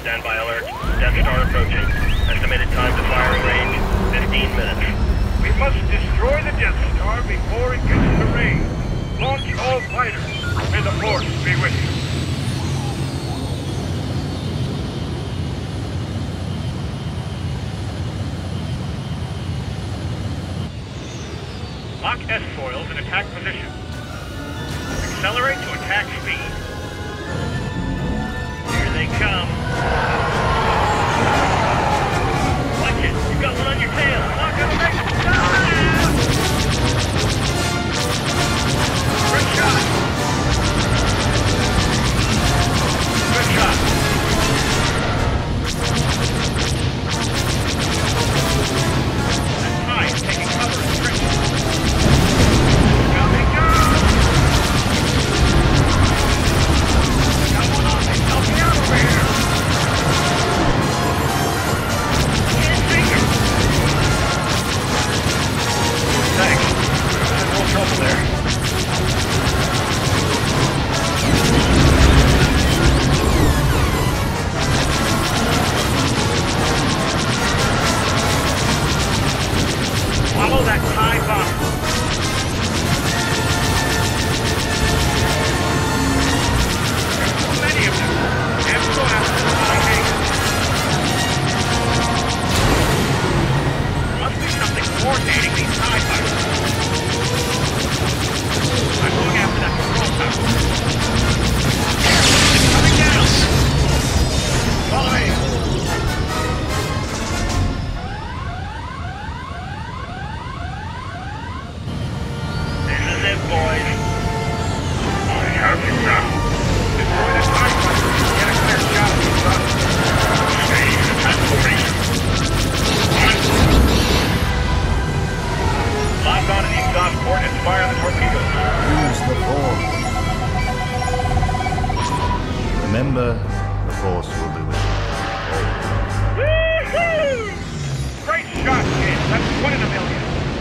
Standby alert. Death Star approaching. Estimated time to firing range, 15 minutes. We must destroy the Death Star before it gets to range. Launch all fighters. May the Force be with you. Lock S-foils in attack position. Accelerate to attack speed. Here they come. Watch it! You've got one on your tail! Lock on the next! Good shot! Good shot! That tie is taking cover and stretching. Coming down! Got one on me! Help me out over here! Can't see you! Thanks. I'm in real trouble there. Follow that tie bomb. There's so many of them. Everyone has to fly. There must be something coordinating these tie fighters. I'm going after that control tower. It's coming down. Follow me. Boys. I have you now. Destroy the TIE fighter. Get a clear shot of you, son. Stay in attack formation. Lock onto the exhaust port and fire the torpedoes. Use the Force. Remember, the Force will be with you. Woo-hoo! Great shot, kid. That's one in a million.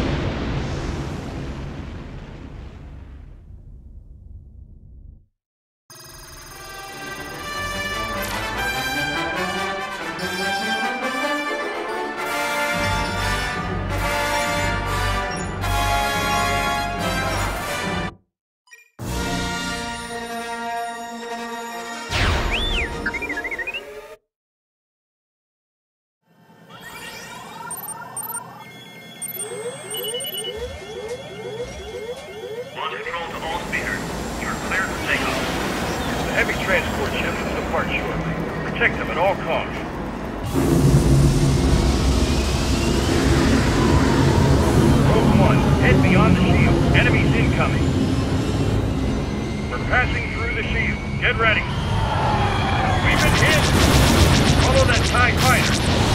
Transport ships will depart shortly. Protect them at all costs. Rogue One, head beyond the shield. Enemies incoming. We're passing through the shield. Get ready. We've been hit. Follow that TIE fighter.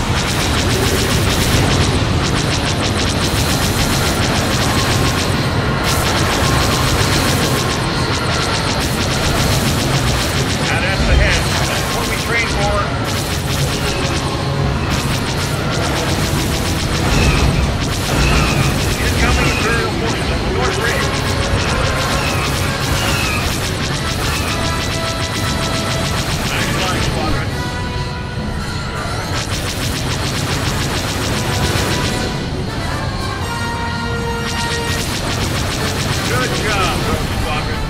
Ahead. That's what we train for. Incoming Imperial forces at the North Ridge. Nice line, squadron. Good job, Rogue Squadron.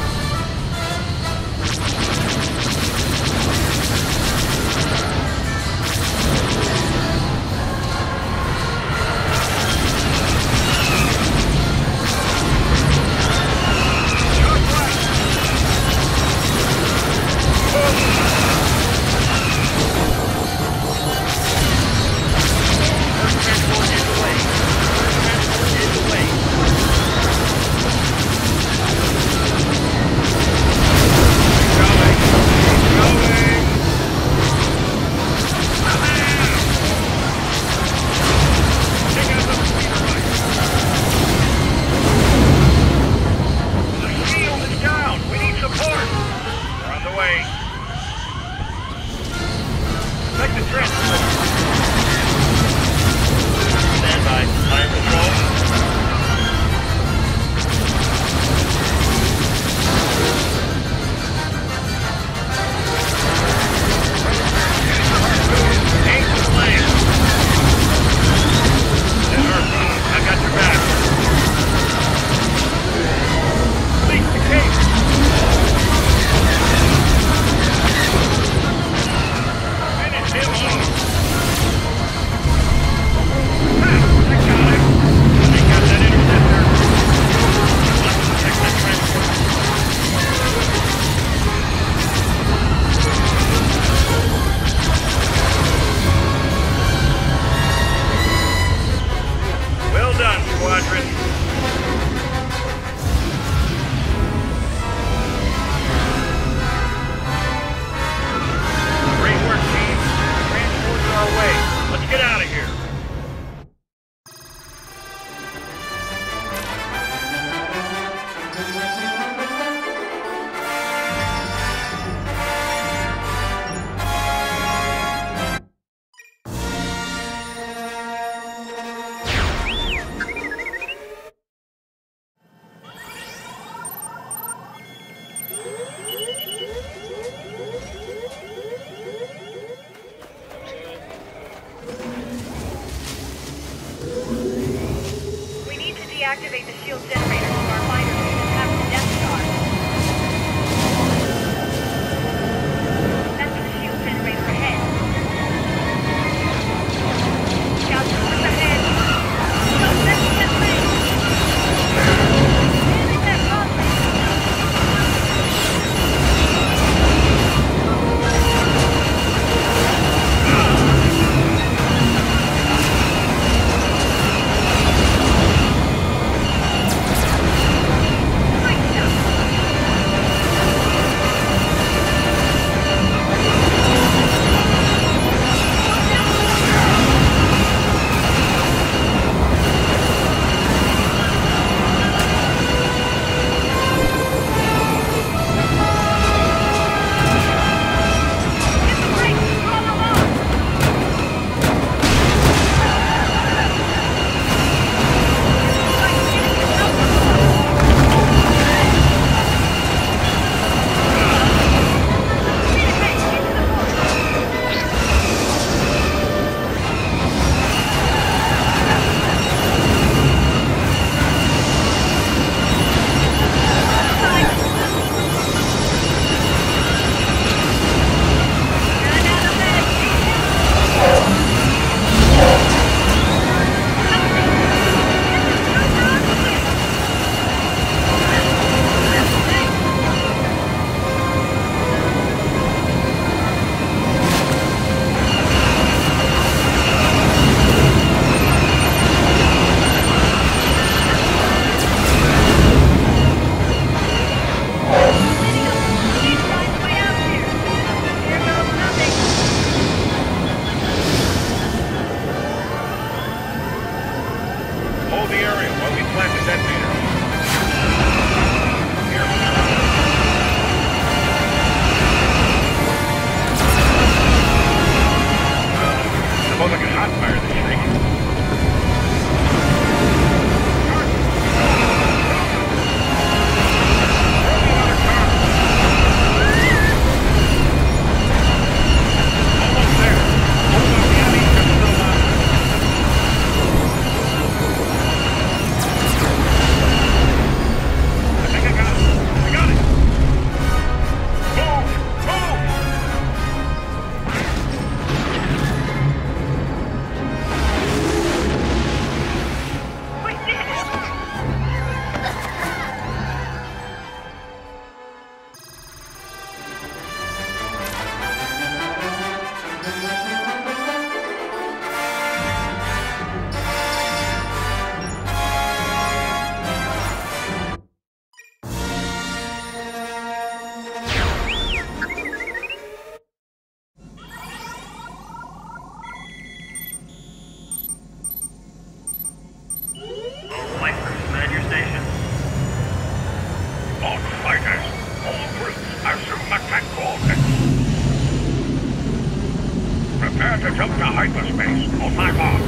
about to jump to hyperspace on my mark.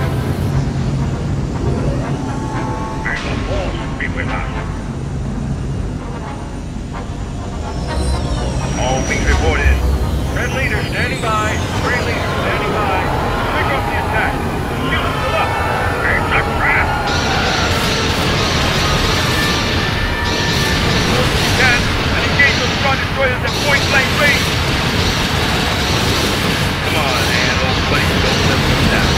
May the Force be with us. All wings reported. Red leader standing by. Green leader standing by. Pick up the attack. Shield still up. It's a trap. And engage those Star Destroyers at point blank range. Come on, man, old buddy, don't let them down.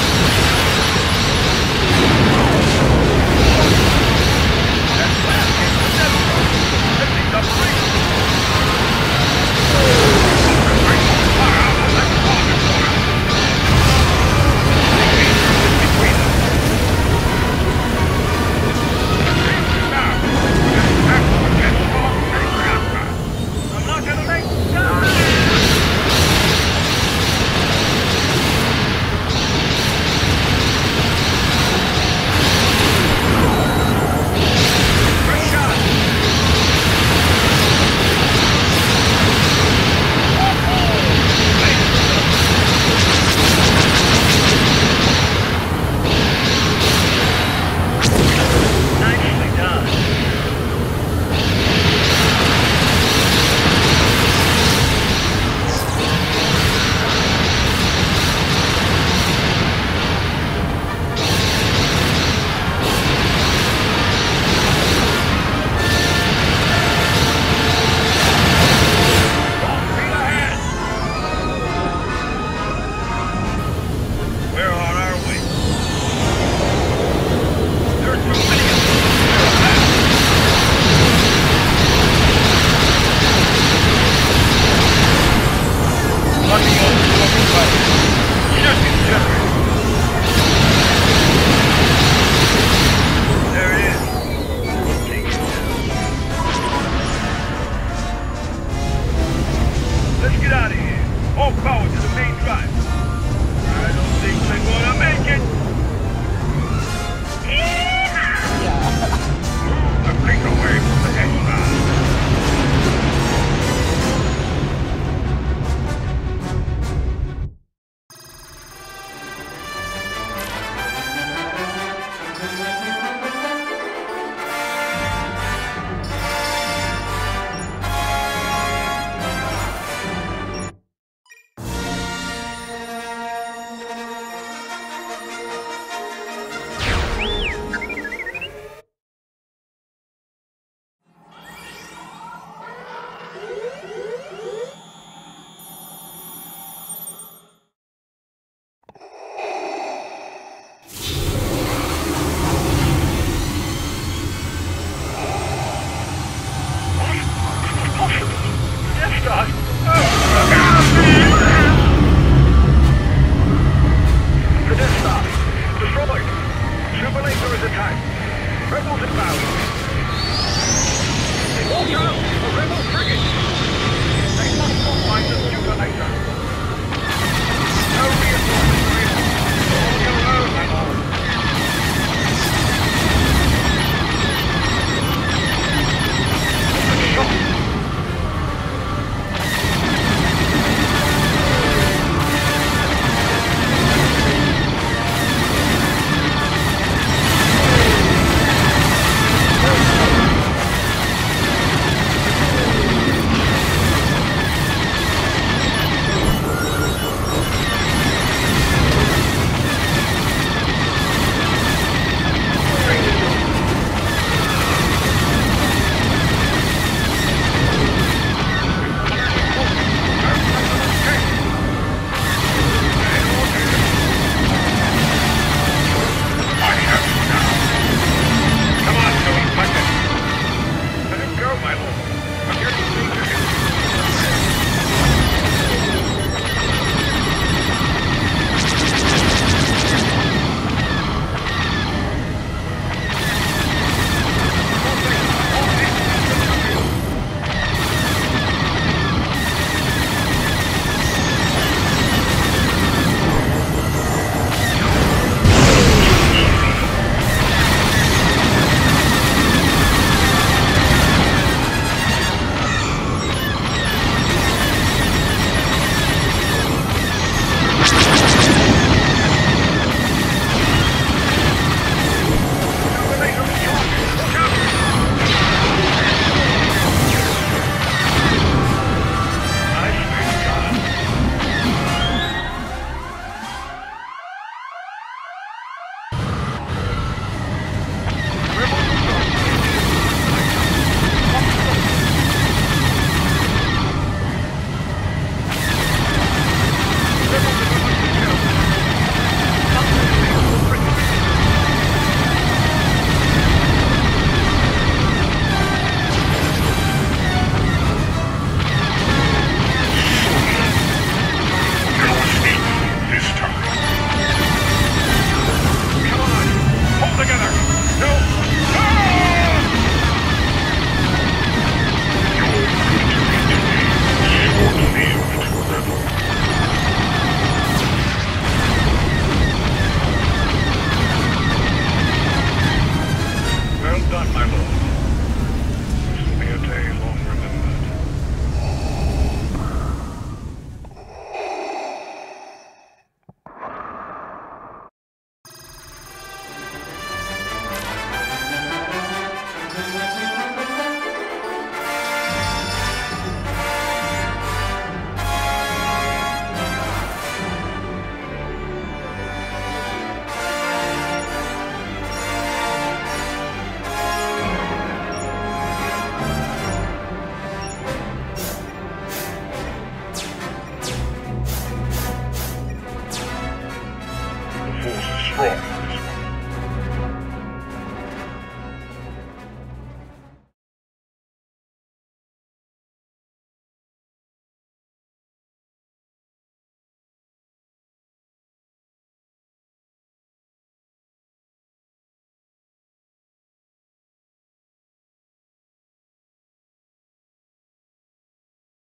That blast came on, my lord.